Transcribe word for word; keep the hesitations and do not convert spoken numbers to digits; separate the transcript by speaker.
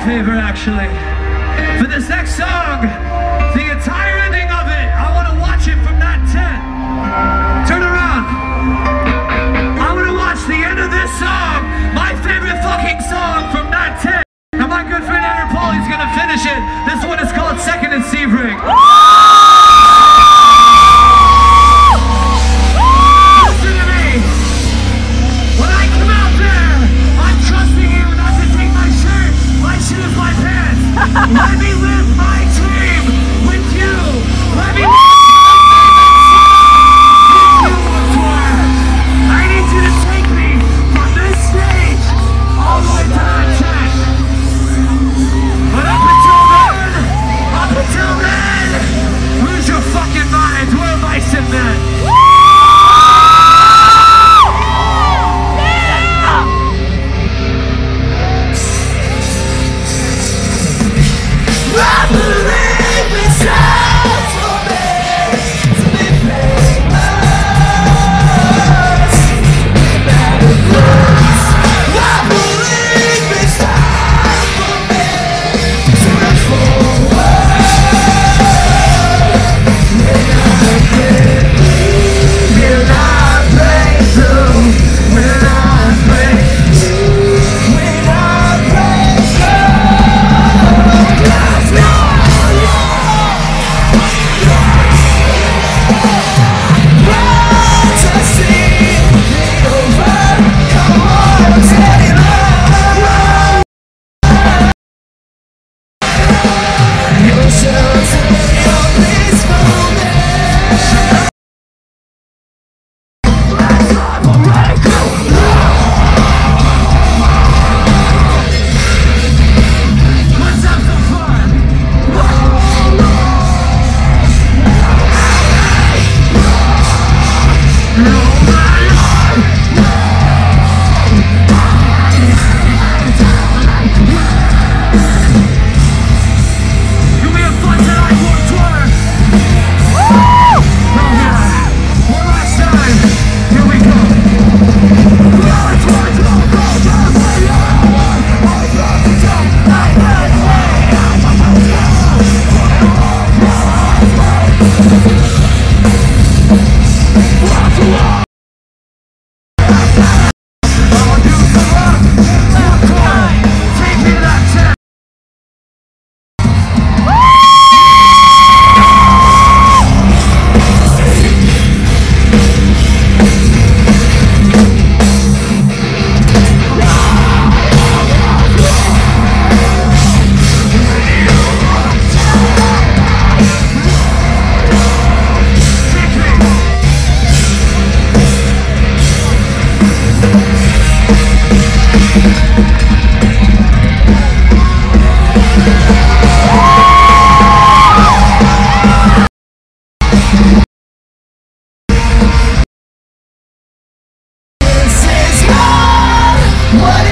Speaker 1: favor, actually. For this next song, the entire ending of it, I want to watch it from that tent. Turn around. I want to watch the end of this song, my favorite fucking song from that tent. And my good friend Andrew Paulie's gonna finish it. This one is called Second in Sebring. Listen to me. When I come out there, I'm trusting you not to take my shirt, my shoes, my pants. Let me live my dream with you. Let me live I need you to take me from this stage all the way to that tent. But up until then, up until then, lose your fucking minds. Where am I sitting at? I believe it's time for me to be famous. I believe it's time for me to look forward. When I break through, when I break through, when I break through, when I break through, let's go! Want to see me over? Come on, take it over. You're shelter, your peaceful man. Let's have a break through. Let's have some fun. You'll be a fun tonight, Warped Tour. Oh yeah, one last time. Here we go. Take me to that tent. This is God. What